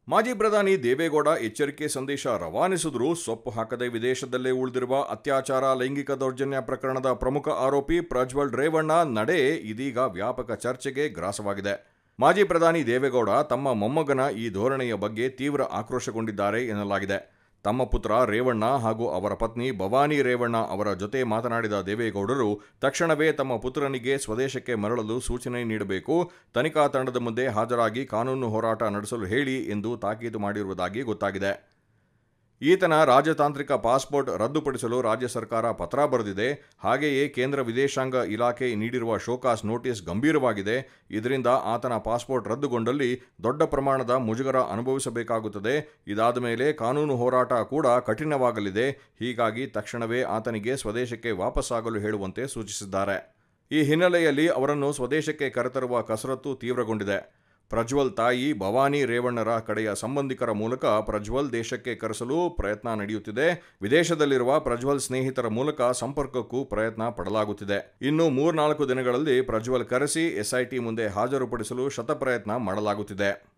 ಮಾಜಿ ಪ್ರಧಾನಿ ದೇವೇಗೌಡ ಎಚ್ಚರಿಕೆ ಸಂದೇಶ ರವಾನಿಸಿದ್ರು. ಸೊಪ್ಪು ಹಾಕದೆ ವಿದೇಶದಲ್ಲೇ ಉಳಿದಿರುವ ಅತ್ಯಾಚಾರ, ಲೈಂಗಿಕ ದೌರ್ಜನ್ಯ ಪ್ರಕರಣದ ಪ್ರಮುಖ ಆರೋಪಿ ಪ್ರಜ್ವಲ್ ರೇವಣ್ಣ ನಡೆ ಇದೀಗ ವ್ಯಾಪಕ ಚರ್ಚೆಗೆ ಗ್ರಾಸವಾಗಿದೆ. ಮಾಜಿ ಪ್ರಧಾನಿ ದೇವೇಗೌಡ ತಮ್ಮ ಮೊಮ್ಮಗನ ಈ ಧೋರಣೆಯ ಬಗ್ಗೆ ತೀವ್ರ ಆಕ್ರೋಶಗೊಂಡಿದ್ದಾರೆ ಎನ್ನಲಾಗಿದೆ. ತಮ್ಮ ಪುತ್ರ ರೇವಣ್ಣ ಹಾಗೂ ಅವರ ಪತ್ನಿ ಭವಾನಿ ರೇವಣ್ಣ ಅವರ ಜೊತೆ ಮಾತನಾಡಿದ ದೇವೇಗೌಡರು ತಕ್ಷಣವೇ ತಮ್ಮ ಪುತ್ರನಿಗೆ ಸ್ವದೇಶಕ್ಕೆ ಮರಳಲು ಸೂಚನೆ ನೀಡಬೇಕು, ತನಿಖಾ ತಂಡದ ಮುಂದೆ ಹಾಜರಾಗಿ ಕಾನೂನು ಹೋರಾಟ ನಡೆಸಲು ಹೇಳಿ ಎಂದು ತಾಕೀತು ಮಾಡಿರುವುದಾಗಿ ಗೊತ್ತಾಗಿದೆ. ಈತನ ರಾಜತಾಂತ್ರಿಕ ಪಾಸ್ಪೋರ್ಟ್ ರದ್ದುಪಡಿಸಲು ರಾಜ್ಯ ಸರ್ಕಾರ ಪತ್ರ ಬರೆದಿದೆ. ಹಾಗೆಯೇ ಕೇಂದ್ರ ವಿದೇಶಾಂಗ ಇಲಾಖೆ ನೀಡಿರುವ ಶೋಕಾಸ್ ನೋಟಿಸ್ ಗಂಭೀರವಾಗಿದೆ. ಇದರಿಂದ ಆತನ ಪಾಸ್ಪೋರ್ಟ್ ರದ್ದುಗೊಂಡಲ್ಲಿ ದೊಡ್ಡ ಪ್ರಮಾಣದ ಮುಜುಗರ ಅನುಭವಿಸಬೇಕಾಗುತ್ತದೆ. ಇದಾದ ಮೇಲೆ ಕಾನೂನು ಹೋರಾಟ ಕೂಡ ಕಠಿಣವಾಗಲಿದೆ. ಹೀಗಾಗಿ ತಕ್ಷಣವೇ ಆತನಿಗೆ ಸ್ವದೇಶಕ್ಕೆ ವಾಪಸ್ಸಾಗಲು ಹೇಳುವಂತೆ ಸೂಚಿಸಿದ್ದಾರೆ. ಈ ಹಿನ್ನೆಲೆಯಲ್ಲಿ ಅವರನ್ನು ಸ್ವದೇಶಕ್ಕೆ ಕರೆತರುವ ಕಸರತ್ತು ತೀವ್ರಗೊಂಡಿದೆ. ಪ್ರಜ್ವಲ್ ತಾಯಿ ಭವಾನಿ ರೇವಣ್ಣರ ಕಡೆಯ ಸಂಬಂಧಿಕರ ಮೂಲಕ ಪ್ರಜ್ವಲ್ ದೇಶಕ್ಕೆ ಕರೆಸಲು ಪ್ರಯತ್ನ ನಡೆಯುತ್ತಿದೆ. ವಿದೇಶದಲ್ಲಿರುವ ಪ್ರಜ್ವಲ್ ಸ್ನೇಹಿತರ ಮೂಲಕ ಸಂಪರ್ಕಕ್ಕೂ ಪ್ರಯತ್ನ ಪಡಲಾಗುತ್ತಿದೆ. ಇನ್ನು 3-4 ದಿನಗಳಲ್ಲಿ ಪ್ರಜ್ವಲ್ ಕರೆಸಿ ಎಸ್ಐಟಿ ಮುಂದೆ ಹಾಜರುಪಡಿಸಲು ಶತಪ್ರಯತ್ನ ಮಾಡಲಾಗುತ್ತಿದೆ.